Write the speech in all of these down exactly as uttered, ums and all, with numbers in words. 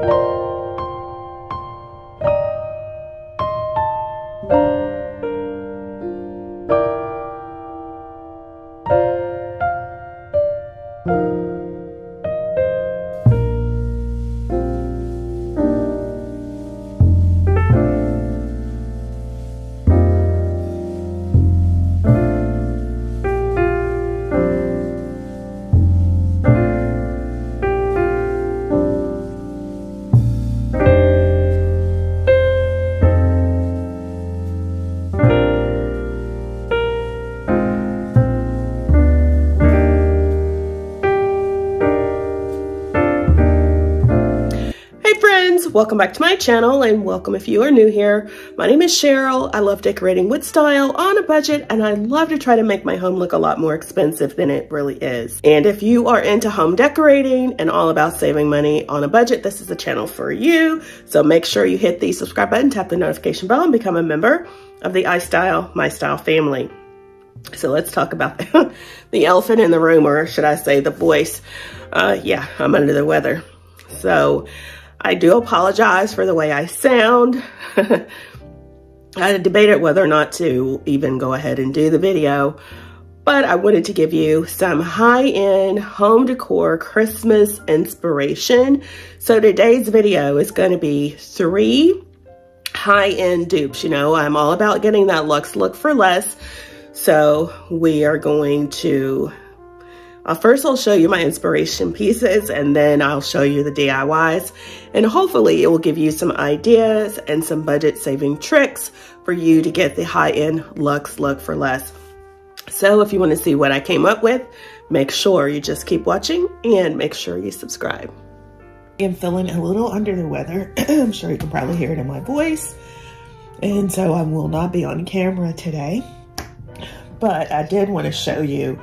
Welcome back to my channel, and welcome if you are new here. My name is Cheryl. I love decorating with style on a budget, and I love to try to make my home look a lot more expensive than it really is. And if you are into home decorating and all about saving money on a budget, this is the channel for you. So make sure you hit the subscribe button, tap the notification bell, and become a member of the iStylEMYSTYLE family. So let's talk about the elephant in the room, or should I say the voice. Uh, yeah, I'm under the weather. So I do apologize for the way I sound. I debated whether or not to even go ahead and do the video, but I wanted to give you some high-end home decor Christmas inspiration. So today's video is going to be three high-end dupes. You know, I'm all about getting that luxe look for less. So we are going to Uh, first, I'll show you my inspiration pieces, and then I'll show you the D I Ys, and hopefully it will give you some ideas and some budget saving tricks for you to get the high-end luxe look for less. So if you want to see what I came up with, make sure you just keep watching and make sure you subscribe. I'm feeling a little under the weather. I'm sure you can probably hear it in my voice, and so I will not be on camera today, but I did want to show you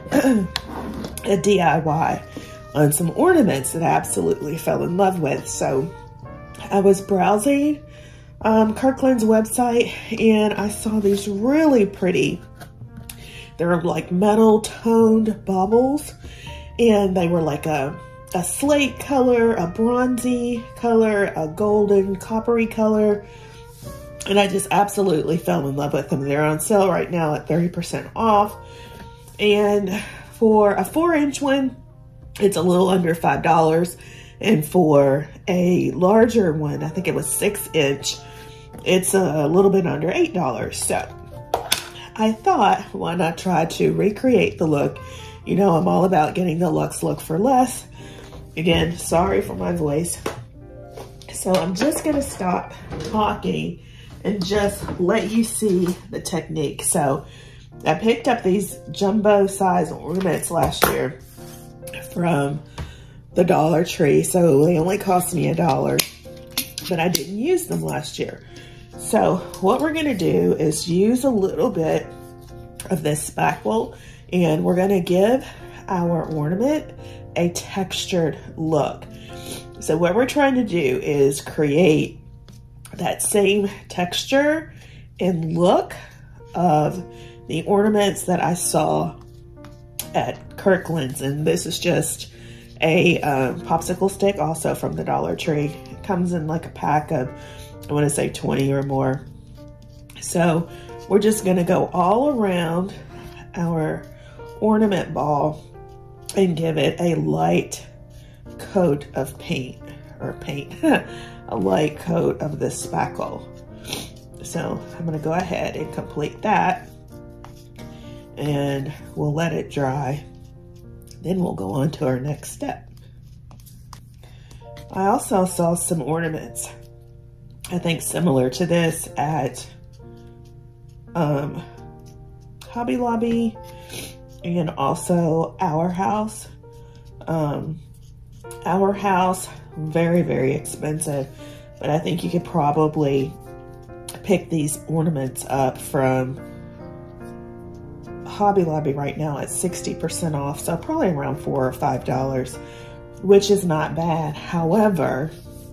a D I Y on some ornaments that I absolutely fell in love with. So I was browsing um, Kirkland's website, and I saw these really pretty, they're like metal toned baubles, and they were like a, a slate color, a bronzy color, a golden coppery color, and I just absolutely fell in love with them. They're on sale right now at thirty percent off, and for a four inch one, it's a little under five dollars. And for a larger one, I think it was six inch, it's a little bit under eight dollars. So I thought, why not try to recreate the look? You know, I'm all about getting the luxe look for less. Again, sorry for my voice. So I'm just gonna stop talking and just let you see the technique. So I picked up these jumbo size ornaments last year from the Dollar Tree. So they only cost me a dollar, but I didn't use them last year. So what we're gonna do is use a little bit of this spackle, and we're gonna give our ornament a textured look. So what we're trying to do is create that same texture and look of the ornaments that I saw at Kirkland's. And this is just a um, popsicle stick, also from the Dollar Tree. It comes in like a pack of, I want to say twenty or more. So we're just going to go all around our ornament ball and give it a light coat of paint, or paint, a light coat of this spackle. So I'm going to go ahead and complete that, and we'll let it dry. Then we'll go on to our next step. I also saw some ornaments, I think similar to this, at um, Hobby Lobby and also Arhaus. Um, Arhaus, very, very expensive, but I think you could probably pick these ornaments up from Hobby Lobby right now at sixty percent off, so probably around four or five dollars, which is not bad. However,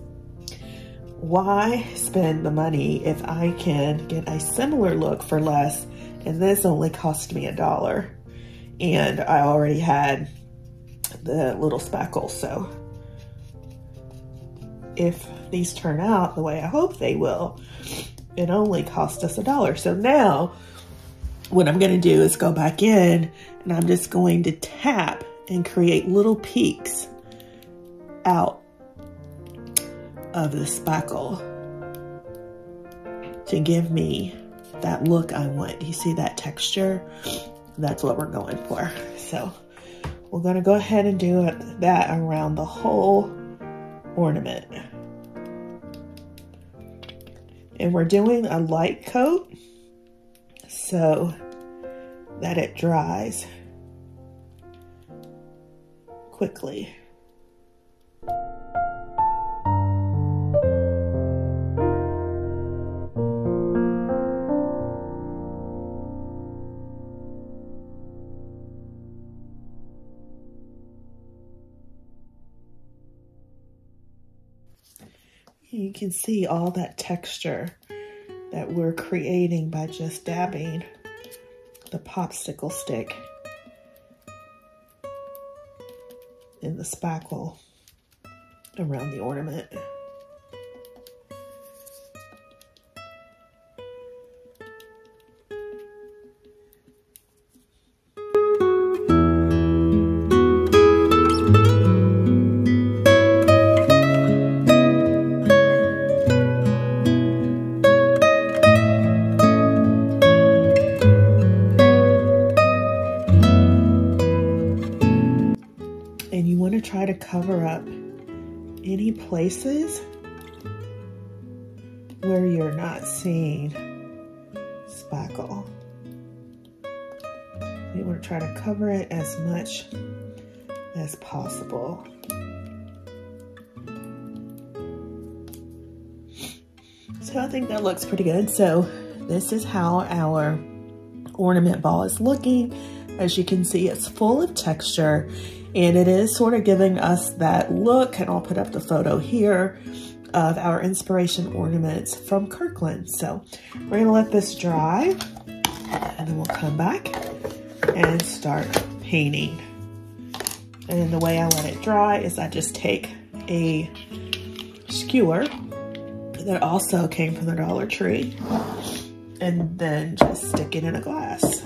why spend the money if I can get a similar look for less? And this only cost me a dollar, and I already had the little spackle. So if these turn out the way I hope they will, it only cost us a dollar. So now what I'm gonna do is go back in and I'm just going to tap and create little peaks out of the spackle to give me that look I want. You see that texture? That's what we're going for. So we're gonna go ahead and do it, that around the whole ornament. And we're doing a light coat so that it dries quickly. You can see all that texture that we're creating by just dabbing the popsicle stick in the spackle around the ornament. And you want to try to cover up any places where you're not seeing spackle. You want to try to cover it as much as possible. So I think that looks pretty good. So this is how our ornament ball is looking. As you can see, it's full of texture. And it is sort of giving us that look, and I'll put up the photo here of our inspiration ornaments from Kirkland. So we're gonna let this dry, and then we'll come back and start painting. And the way I let it dry is I just take a skewer that also came from the Dollar Tree, and then just stick it in a glass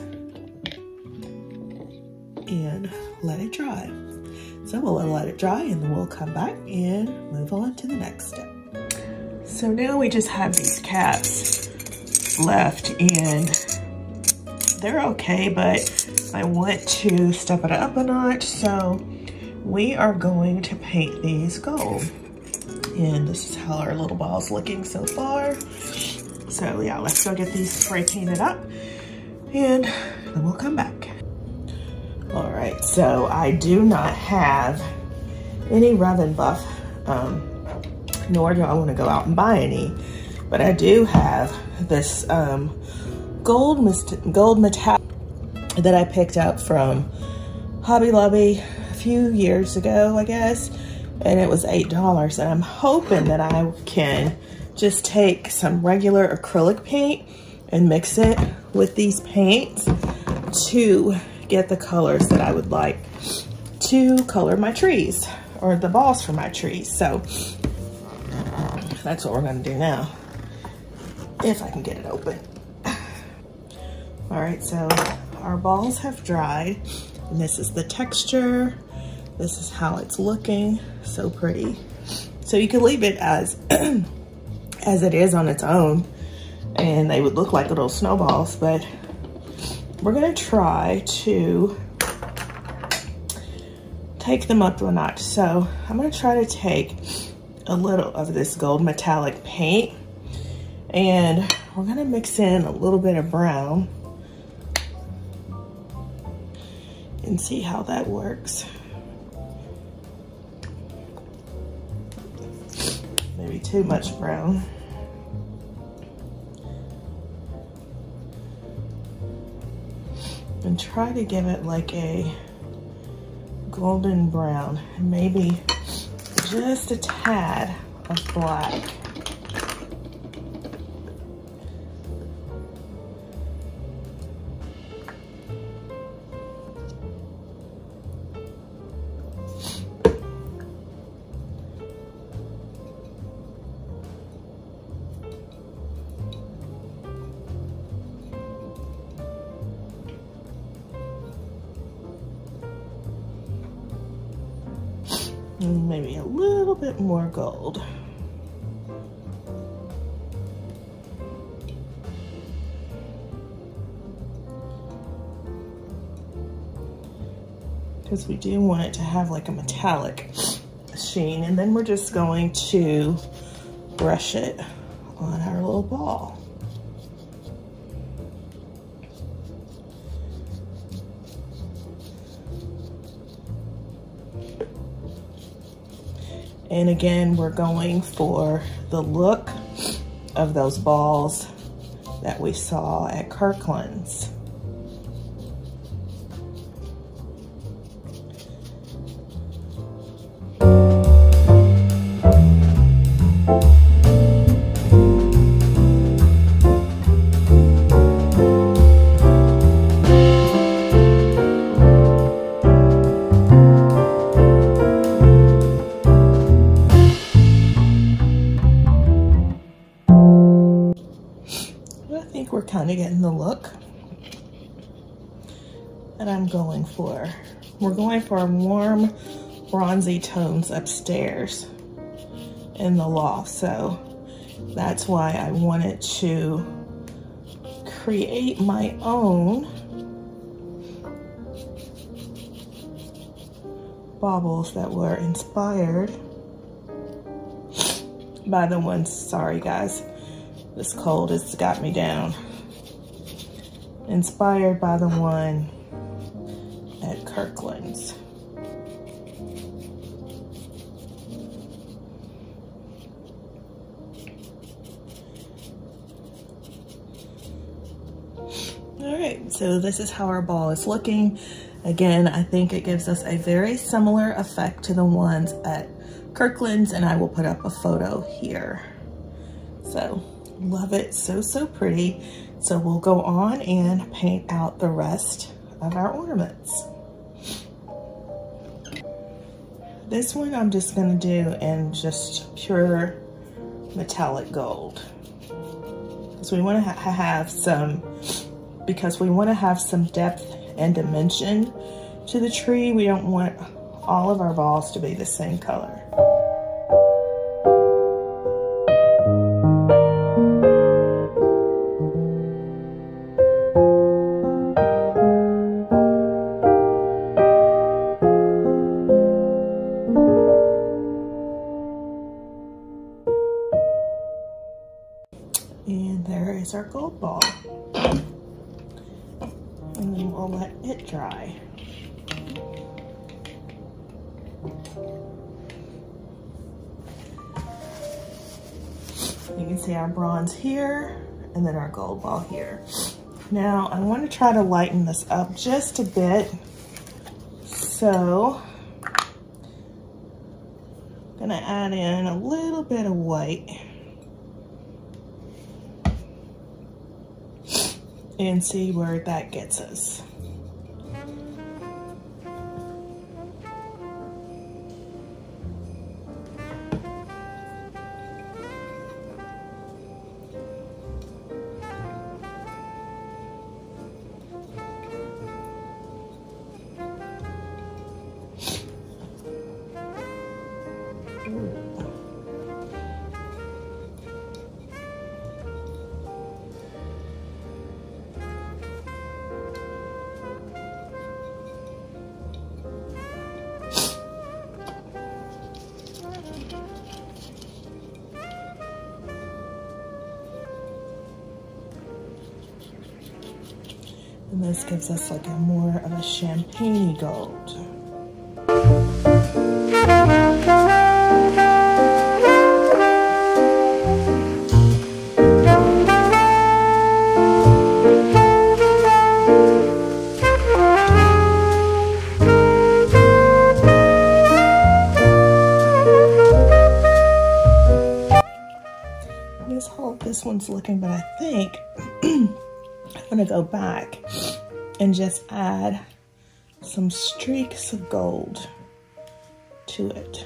and let it dry. So we'll let it dry and then we'll come back and move on to the next step. So now we just have these caps left, and they're okay, but I want to step it up a notch. So we are going to paint these gold. And this is how our little ball's looking so far. So yeah, let's go get these spray painted up and then we'll come back. All right, so I do not have any Rub and Buff, um, nor do I want to go out and buy any, but I do have this um, gold, gold metallic that I picked up from Hobby Lobby a few years ago, I guess, and it was eight dollars, and I'm hoping that I can just take some regular acrylic paint and mix it with these paints to get the colors that I would like to color my trees, or the balls for my trees. So that's what we're gonna do now, if I can get it open. All right, so our balls have dried, and this is the texture. This is how it's looking, so pretty. So you can leave it as, as it is on its own, and they would look like little snowballs, but we're gonna try to take them up to a notch. So I'm gonna try to take a little of this gold metallic paint, and we're gonna mix in a little bit of brown and see how that works. Maybe too much brown. And try to give it like a golden brown, maybe just a tad of black. And maybe a little bit more gold. Because we do want it to have like a metallic sheen. And then we're just going to brush it on our little ball. And again, we're going for the look of those balls that we saw at Kirkland's. We're kind of getting the look that I'm going for. We're going for warm bronzy tones upstairs in the loft, so that's why I wanted to create my own baubles that were inspired by the ones, sorry guys, this cold has got me down. Inspired by the one at Kirkland's. All right, so this is how our ball is looking. Again, I think it gives us a very similar effect to the ones at Kirkland's, and I will put up a photo here. So, love it, so, so pretty. So we'll go on and paint out the rest of our ornaments. This one I'm just gonna do in just pure metallic gold. Because we wanna ha have some, because we wanna have some depth and dimension to the tree. We don't want all of our balls to be the same color. And there is our gold ball. And then we'll let it dry. You can see our bronze here, and then our gold ball here. Now, I want to try to lighten this up just a bit. So, I'm gonna add in a little bit of white. And see where that gets us. And this gives us like a more of a champagne gold. This whole, this one's looking, but I think I'm gonna go back and just add some streaks of gold to it.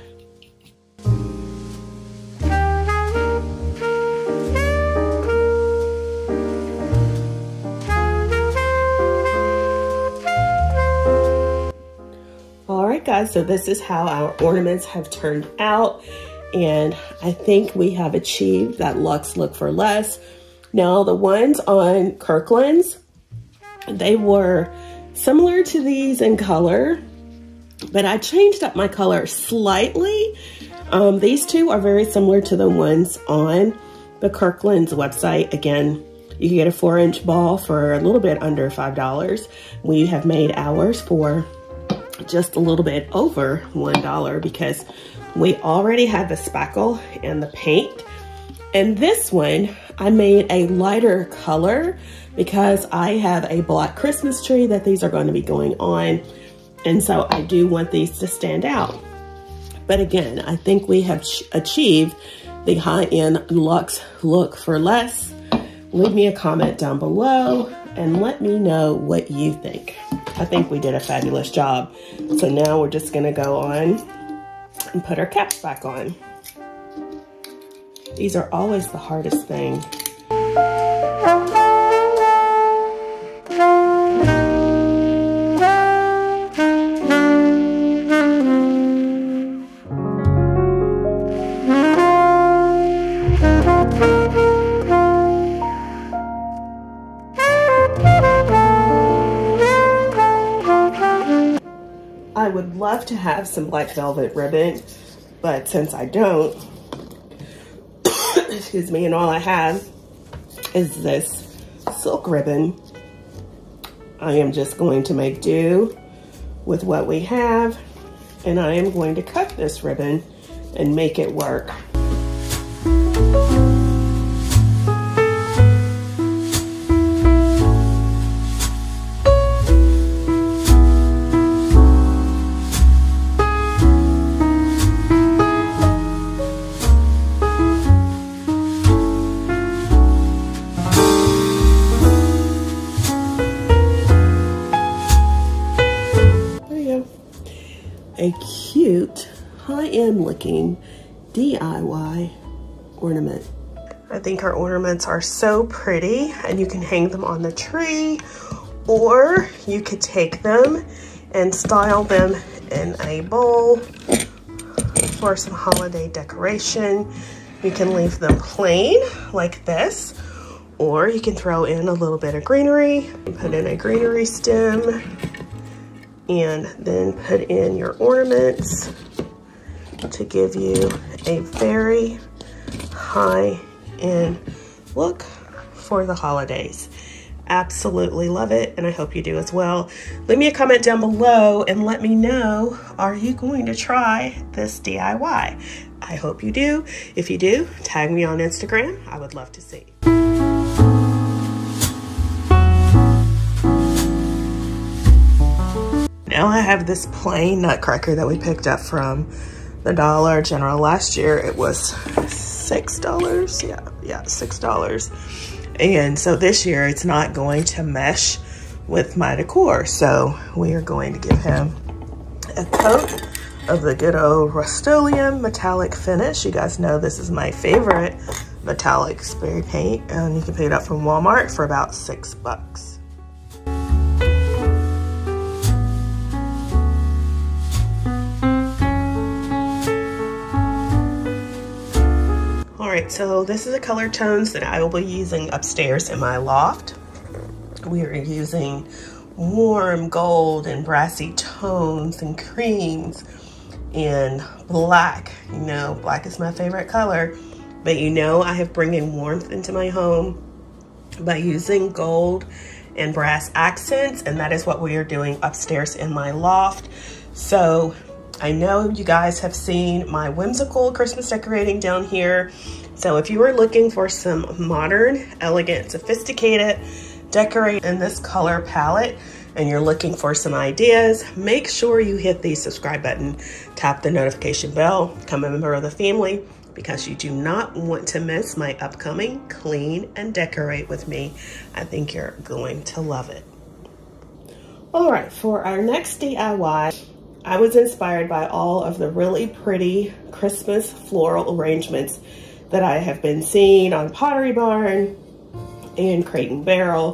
guys, so this is how our ornaments have turned out. And I think we have achieved that luxe look for less. Now the ones on Kirkland's, they were similar to these in color, but I changed up my color slightly. Um, these two are very similar to the ones on the Kirkland's website. Again, you can get a four inch ball for a little bit under five dollars. We have made ours for just a little bit over one dollar because we already had the spackle and the paint. And this one, I made a lighter color because I have a black Christmas tree that these are going to be going on. And so I do want these to stand out. But again, I think we have achieved the high-end luxe look for less. Leave me a comment down below and let me know what you think. I think we did a fabulous job. So now we're just gonna go on and put our caps back on. These are always the hardest thing. I would love to have some black velvet ribbon, but since I don't, excuse me, and all I have is this silk ribbon, I am just going to make do with what we have, and I am going to cut this ribbon and make it work. A cute, high-end looking D I Y ornament. I think our ornaments are so pretty, and you can hang them on the tree, or you could take them and style them in a bowl for some holiday decoration. You can leave them plain like this, or you can throw in a little bit of greenery and put in a greenery stem, and then put in your ornaments to give you a very high-end look for the holidays. Absolutely love it, and I hope you do as well. Leave me a comment down below and let me know, are you going to try this D I Y? I hope you do. If you do, tag me on Instagram. I would love to see. Now I have this plain nutcracker that we picked up from the Dollar General last year. It was six dollars, yeah, yeah, six dollars. And so this year it's not going to mesh with my decor. So we are going to give him a coat of the good old Rust-Oleum metallic finish. You guys know this is my favorite metallic spray paint, and you can pick it up from Walmart for about six bucks. Alright, so this is the color tones that I will be using upstairs in my loft. We are using warm gold and brassy tones and creams and black. You know, black is my favorite color, but you know I have bringing warmth into my home by using gold and brass accents, and that is what we are doing upstairs in my loft. So I know you guys have seen my whimsical Christmas decorating down here. So if you are looking for some modern, elegant, sophisticated decorate in this color palette, and you're looking for some ideas, make sure you hit the subscribe button, tap the notification bell, become a member of the family, because you do not want to miss my upcoming Clean and Decorate with me. I think you're going to love it. All right, for our next D I Y, I was inspired by all of the really pretty Christmas floral arrangements that I have been seeing on Pottery Barn and Crate and Barrel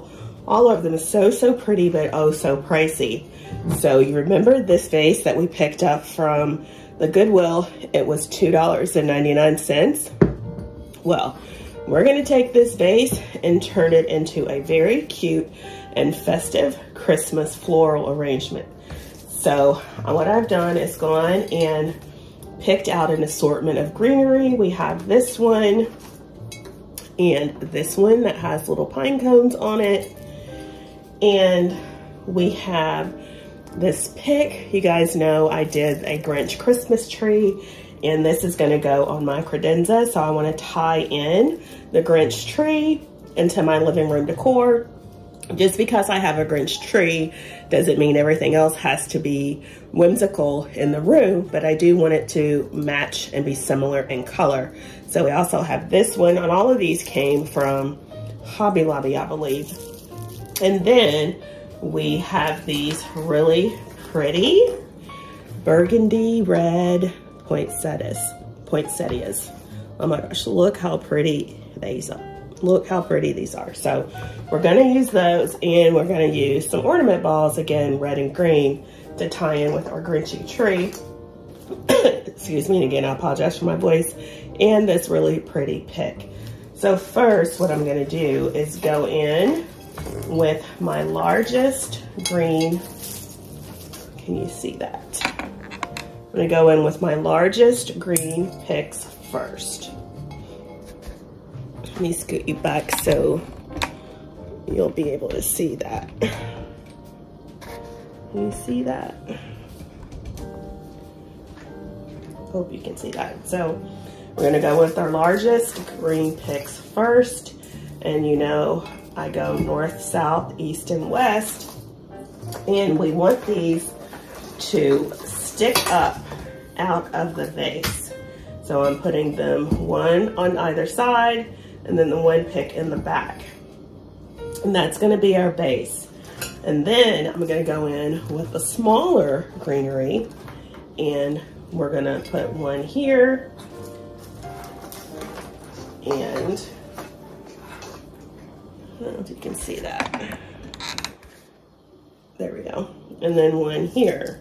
All of them are so, so pretty, but oh, so pricey. So you remember this vase that we picked up from the Goodwill? It was two ninety-nine. Well, we're gonna take this vase and turn it into a very cute and festive Christmas floral arrangement. So what I've done is gone and picked out an assortment of greenery. We have this one and this one that has little pine cones on it. And we have this pick. You guys know I did a Grinch Christmas tree, and this is gonna go on my credenza. So I wanna tie in the Grinch tree into my living room decor. Just because I have a Grinch tree doesn't mean everything else has to be whimsical in the room, but I do want it to match and be similar in color. So we also have this one, and all of these came from Hobby Lobby, I believe. And then we have these really pretty burgundy red poinsettias. Poinsettias. Oh my gosh, look how pretty these are. Look how pretty these are. So we're gonna use those, and we're gonna use some ornament balls, again, red and green, to tie in with our Grinchy tree. Excuse me, and again, I apologize for my voice. And this really pretty pick. So first, what I'm gonna do is go in with my largest green. Can you see that? I'm gonna go in with my largest green picks first. Let me scoot you back so you'll be able to see that. Can you see that? Hope you can see that. So we're gonna go with our largest green picks first. And you know, I go north, south, east, and west. And we want these to stick up out of the vase. So I'm putting them one on either side, and then the one pick in the back. And that's gonna be our base. And then I'm gonna go in with the smaller greenery, and we're gonna put one here, and I don't know if you can see that. There we go. And then one here.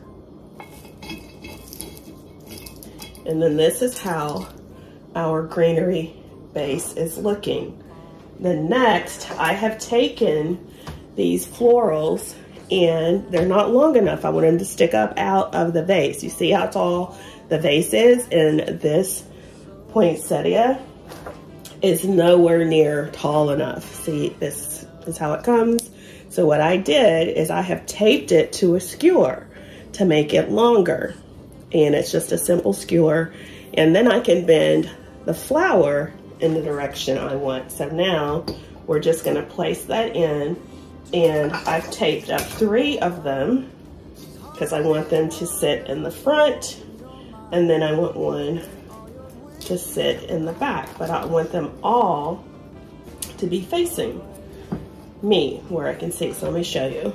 And then this is how our greenery base is looking. Then next, I have taken these florals, and they're not long enough. I want them to stick up out of the vase. You see how tall the vase is? And this poinsettia is nowhere near tall enough. See, this is how it comes. So what I did is I have taped it to a skewer to make it longer. And it's just a simple skewer. And then I can bend the flower in the direction I want. So now we're just gonna place that in, and I've taped up three of them because I want them to sit in the front, and then I want one to sit in the back, but I want them all to be facing me where I can see. So let me show you.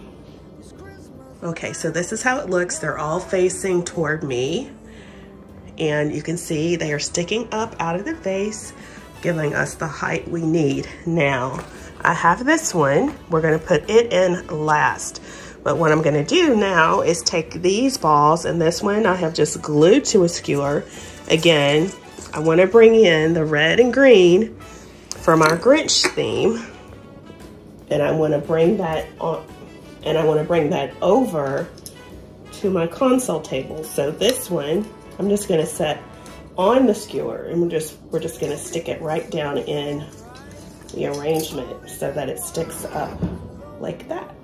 Okay, so this is how it looks. They're all facing toward me, and you can see they are sticking up out of the vase, giving us the height we need. Now, I have this one. We're gonna put it in last. But what I'm gonna do now is take these balls, and this one I have just glued to a skewer. Again, I wanna bring in the red and green from our Grinch theme, and I wanna bring that on, and I wanna bring that over to my console table. So this one, I'm just gonna set on the skewer, and we're just we're just gonna stick it right down in the arrangement so that it sticks up like that.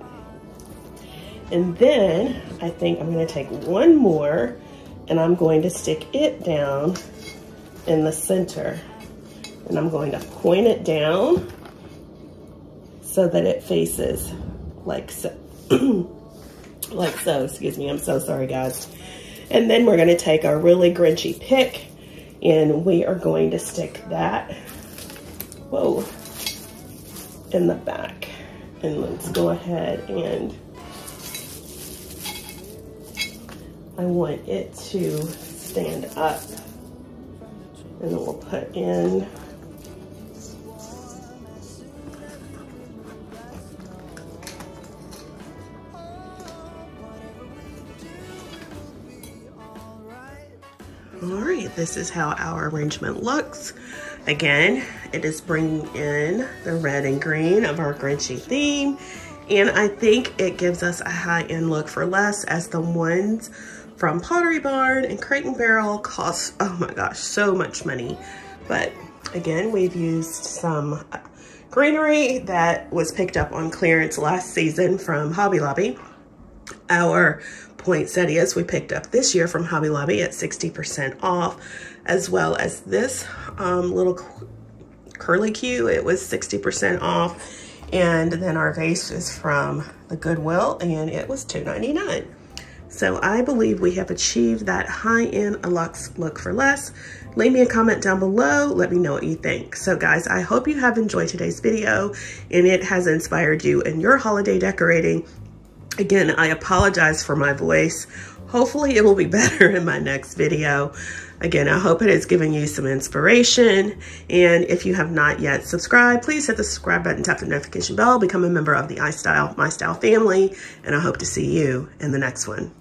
And then I think I'm gonna take one more, and I'm going to stick it down in the center, and I'm going to point it down so that it faces like so. Like so, excuse me, I'm so sorry guys. And then we're gonna take our really Grinchy pick, and we are going to stick that, whoa, in the back. And let's go ahead, and I want it to stand up. And then we'll put in this is how our arrangement looks. Again, it is bringing in the red and green of our Grinchy theme. And I think it gives us a high-end look for less, as the ones from Pottery Barn and Crate and Barrel cost, oh my gosh, so much money. But again, we've used some greenery that was picked up on clearance last season from Hobby Lobby. Our poinsettias we picked up this year from Hobby Lobby at sixty percent off, as well as this um, little curly Q, it was sixty percent off. And then our vase is from the Goodwill, and it was two ninety-nine. So I believe we have achieved that high-end luxe look for less. Leave me a comment down below. Let me know what you think. So guys, I hope you have enjoyed today's video and it has inspired you in your holiday decorating. Again, I apologize for my voice. Hopefully it will be better in my next video. Again, I hope it has given you some inspiration. And if you have not yet subscribed, please hit the subscribe button, tap the notification bell, become a member of the iStyle My Style family. And I hope to see you in the next one.